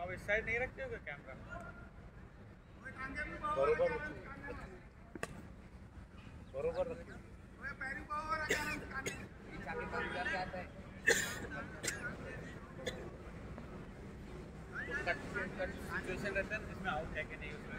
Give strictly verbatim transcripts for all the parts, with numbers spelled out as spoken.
अब इस साइड नहीं रखते हो क्या कैमरा? बरोबर बरोबर रखिए। कट कट सिचुएशन रहता है जिसमें आउट है कि नहीं उसमें।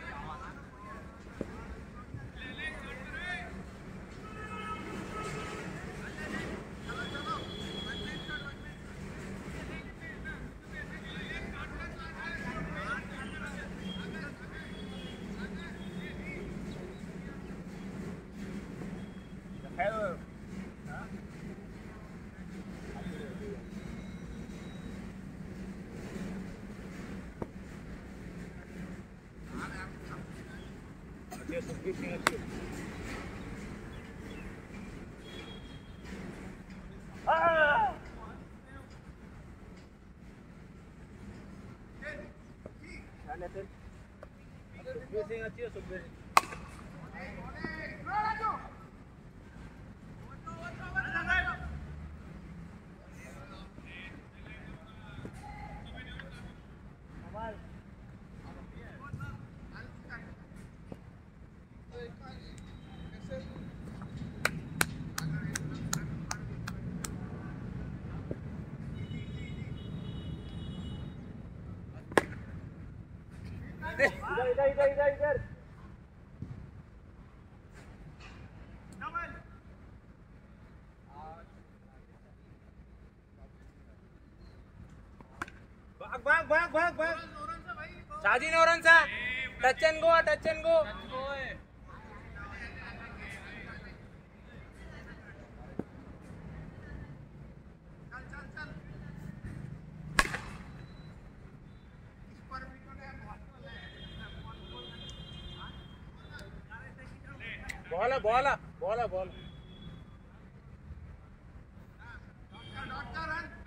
Yes, good thing actually. Ah! Chale ten. Sukhbir Singh अच्छी है सुखबीर सिंह। इधर इधर इधर इधर इधर भाग भाग भाग भाग भाग शाजी नौरन सा touch and go touch and go ball है बॉल है बॉल है बॉल